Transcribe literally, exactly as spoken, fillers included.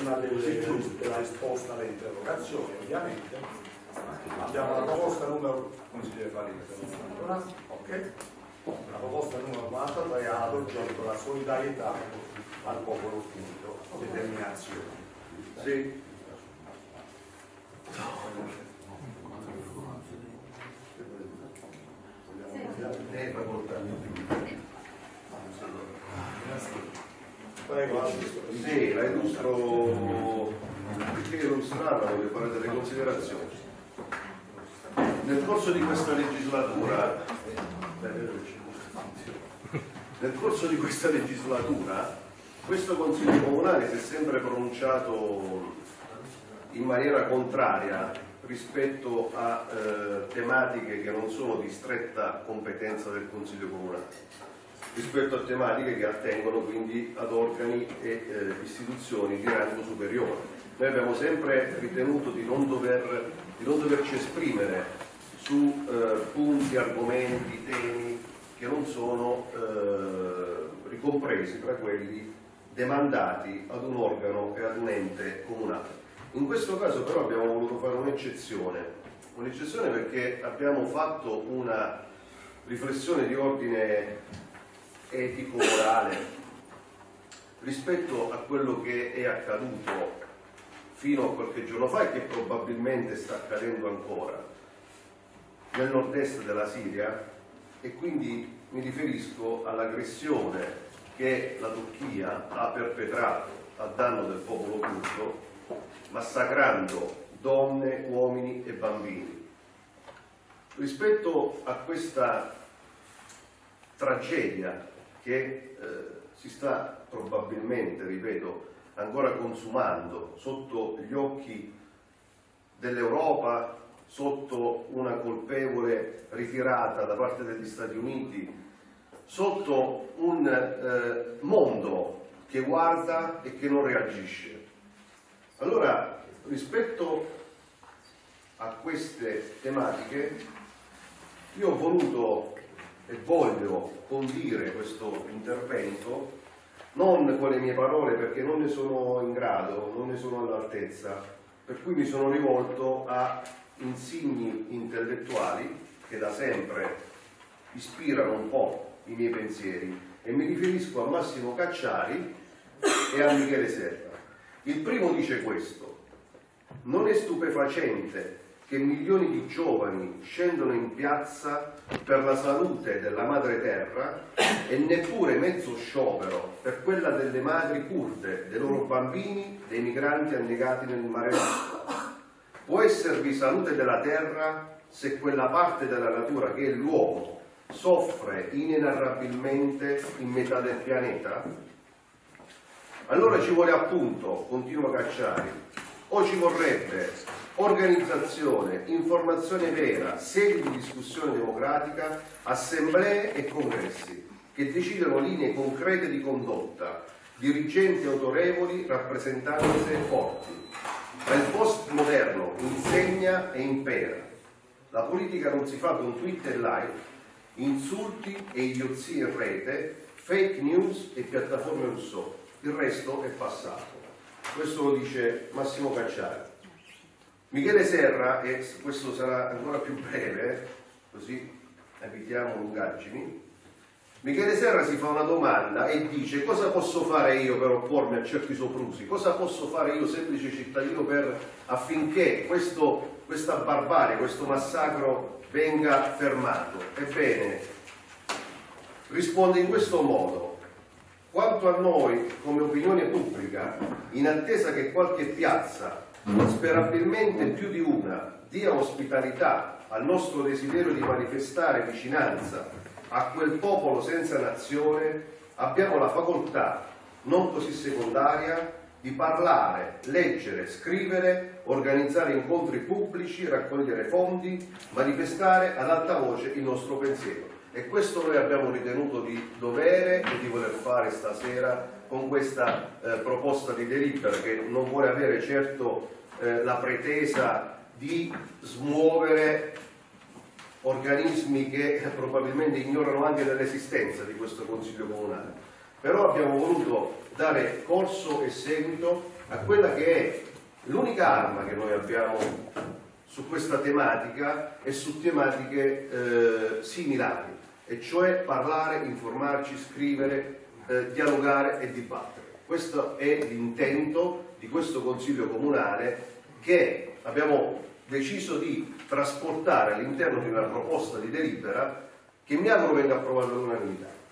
prima delle, della risposta alle interrogazioni, ovviamente. Abbiamo la proposta numero consigliere Farina, ok? La proposta numero quarantatré ha ad oggetto la solidarietà al popolo punto, determinazione. Sì. Prego. Sì, la illustro, perché illustrarla voglio fare delle considerazioni. Nel corso di questa legislatura, nel corso di questa legislatura, questo Consiglio Comunale si è sempre pronunciato in maniera contraria rispetto a eh, tematiche che non sono di stretta competenza del Consiglio Comunale, rispetto a tematiche che attengono quindi ad organi e eh, istituzioni di rango superiore. Noi abbiamo sempre ritenuto di non, dover, di non doverci esprimere su eh, punti, argomenti, temi che non sono eh, ricompresi tra quelli demandati ad un organo e ad un ente comunale. In questo caso però abbiamo voluto fare un'eccezione, un'eccezione perché abbiamo fatto una riflessione di ordine etico-morale rispetto a quello che è accaduto fino a qualche giorno fa e che probabilmente sta accadendo ancora nel nord-est della Siria, e quindi mi riferisco all'aggressione che la Turchia ha perpetrato a danno del popolo curdo, massacrando donne, uomini e bambini. Rispetto a questa tragedia che eh, si sta probabilmente, ripeto, ancora consumando sotto gli occhi dell'Europa, sotto una colpevole ritirata da parte degli Stati Uniti, sotto un eh, mondo che guarda e che non reagisce. Allora, rispetto a queste tematiche, io ho voluto e voglio condire questo intervento non con le mie parole, perché non ne sono in grado, non ne sono all'altezza, per cui mi sono rivolto a insigni intellettuali che da sempre ispirano un po' i miei pensieri, e mi riferisco a Massimo Cacciari e a Michele Serra. Il primo dice questo: non è stupefacente che milioni di giovani scendono in piazza per la salute della madre terra e neppure mezzo sciopero per quella delle madri kurde, dei loro bambini, dei migranti annegati nel mare Nero. Può esservi salute della terra se quella parte della natura che è l'uomo soffre inenarrabilmente in metà del pianeta? Allora ci vuole appunto, continua Cacciari, o ci vorrebbe organizzazione, informazione vera, sedi di discussione democratica, assemblee e congressi che decidono linee concrete di condotta, dirigenti autorevoli, rappresentanze forti. Ma il postmoderno insegna e impera. La politica non si fa con tweet e like, insulti e idiozie in rete, fake news e piattaforme Rousseau. Il resto è passato. Questo lo dice Massimo Cacciari. Michele Serra, e questo sarà ancora più breve, così evitiamo lungaggini. Michele Serra si fa una domanda e dice: cosa posso fare io per oppormi a certi soprusi? Cosa posso fare io, semplice cittadino, per, affinché questo, questa barbarie, questo massacro venga fermato? Ebbene, risponde in questo modo: quanto a noi, come opinione pubblica, in attesa che qualche piazza, sperabilmente più di una, dia ospitalità al nostro desiderio di manifestare vicinanza a quel popolo senza nazione, abbiamo la facoltà, non così secondaria, di parlare, leggere, scrivere, organizzare incontri pubblici, raccogliere fondi, manifestare ad alta voce il nostro pensiero. E questo noi abbiamo ritenuto di dovere e di voler fare stasera con questa eh, proposta di delibera, che non vuole avere certo eh, la pretesa di smuovere organismi che probabilmente ignorano anche dell'esistenza di questo Consiglio Comunale. Però abbiamo voluto dare corso e seguito a quella che è l'unica arma che noi abbiamo su questa tematica e su tematiche eh, similari, e cioè parlare, informarci, scrivere, eh, dialogare e dibattere. Questo è l'intento di questo Consiglio Comunale, che abbiamo deciso di trasportare all'interno di una proposta di delibera che mi auguro venga approvata all'unanimità.